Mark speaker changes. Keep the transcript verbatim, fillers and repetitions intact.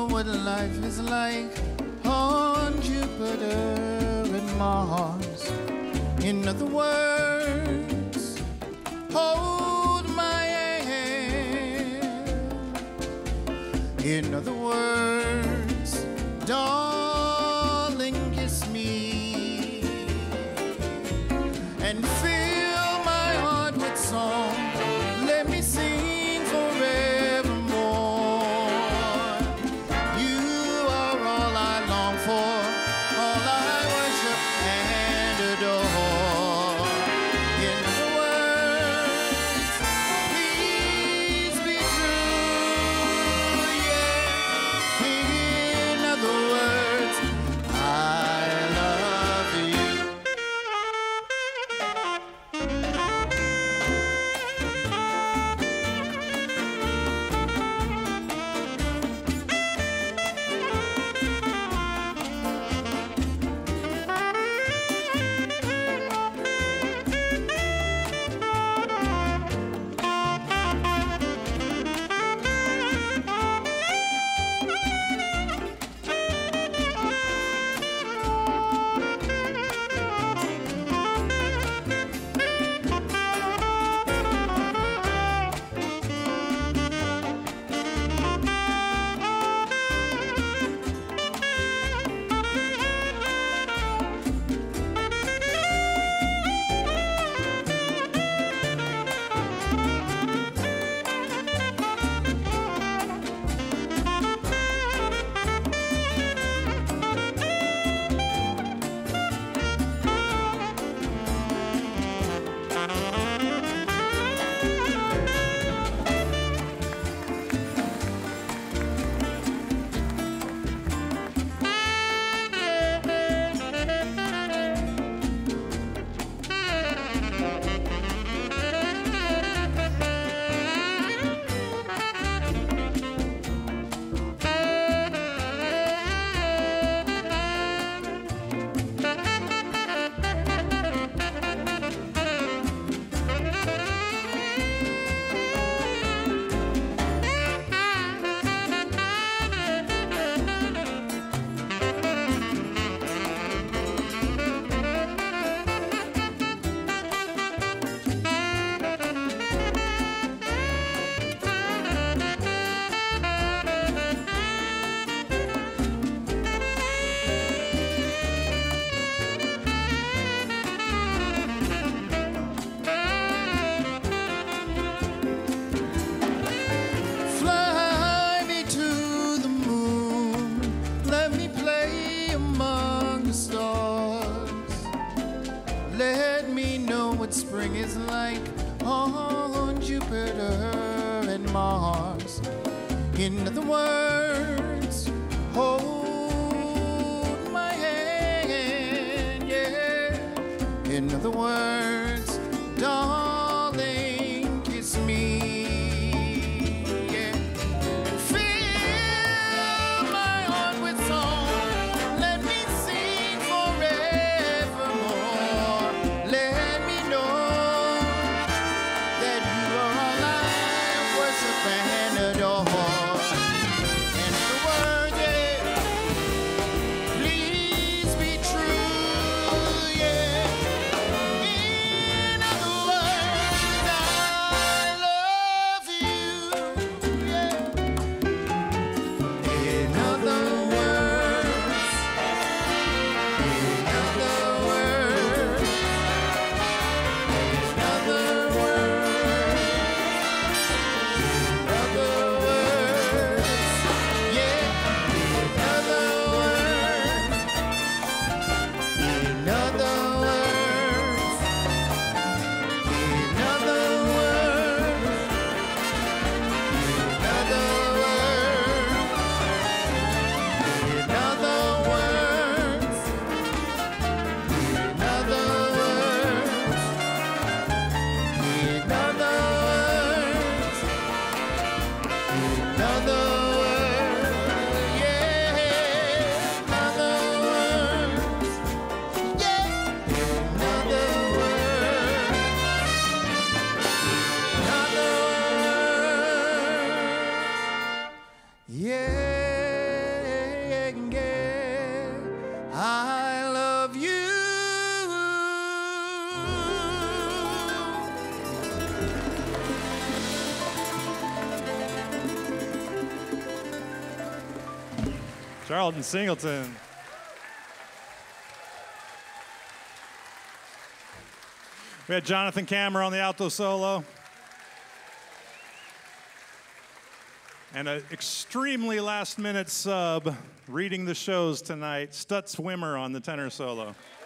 Speaker 1: know what life is like on Jupiter and Mars. In other words, hold my hand. In other words, darling, kiss me and fill my heart with song. Let me sing forevermore. You are all I long for, all I worship and adore. In other words, please be true, yeah. In other words, I love you. Fly me to the moon, let me play among the stars. Let me know what spring is like on Jupiter and Mars. In other words, hold my hand, yeah. In other words, darling, kiss me, yeah. And fill my heart with song. Let me sing forevermore. Let me know that you are all I worship and adore. And I love you.
Speaker 2: Charlton Singleton. We had Jonathan Kammer on the alto solo. And an extremely last-minute sub reading the shows tonight, Stutz Wimmer on the tenor solo.